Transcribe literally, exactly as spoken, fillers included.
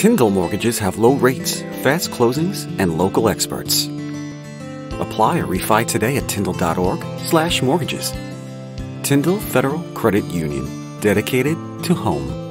Tyndall mortgages have low rates, fast closings, and local experts. Apply or refi today at tyndall dot org slash mortgages. Tyndall Federal Credit Union, dedicated to home.